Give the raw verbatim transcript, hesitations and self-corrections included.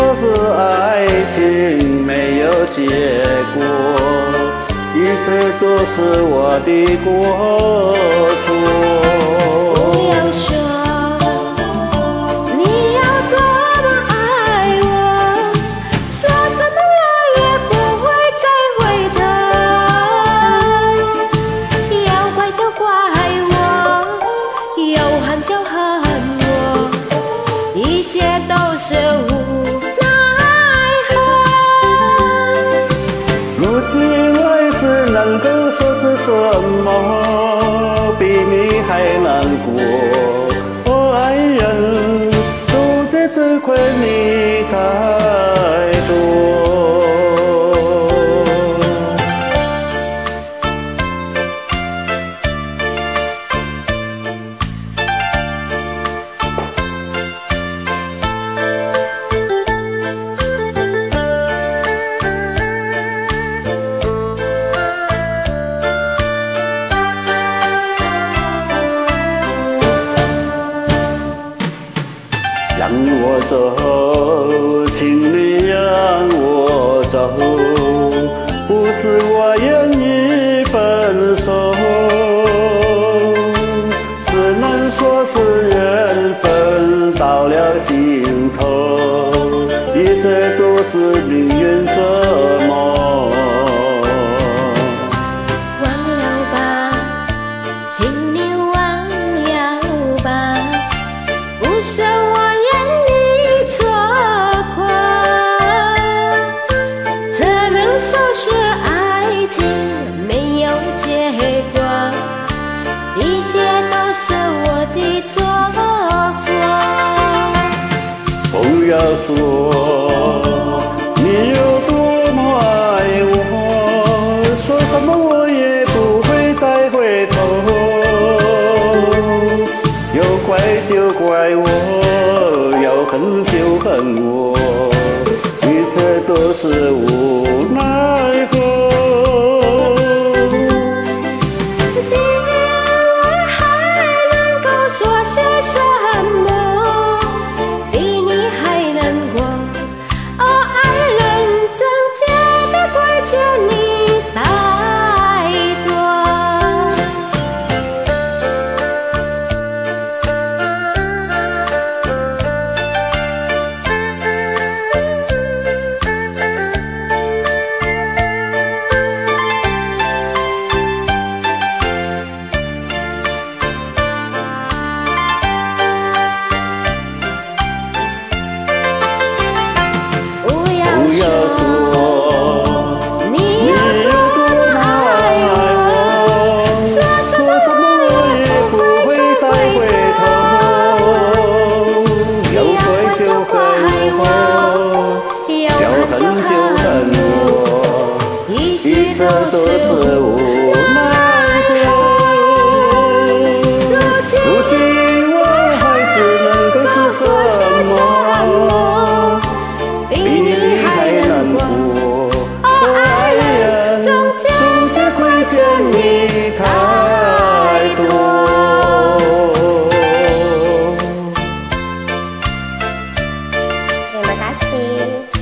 说是爱情没有结果，一切都是我的过错。 不要说你要多么爱我，说什么我也不会再回头。要怪就怪我，有恨就恨我，一切都是无奈何。 如今我只能够说是什么，比你还难过。哦，爱人，都在责怪你太多。让我走，请你让我走，不是我愿意分手，只能说是缘分到了尽头，一切都是命运折磨。 忘了吧，请你忘了吧，不是我愿你错过，只能说是爱情没有结果，一切都是我的错过。 不要说你有多么爱我，说什么我也不会再回头。有怪就怪我，有恨就恨我，一切都是无奈何。 今天我还能够说些什么，比你还难过。哦，爱人，真切的怪罪你太多。不要不要说说你有多么爱我，说什么我也不会再回头。 有怪就怪我，有恨就恨我， 一一切切都都是是无奈何。如今我还是能够说些什么，比你还难过。哦，爱人，终究亏欠你太多。 Terima kasih.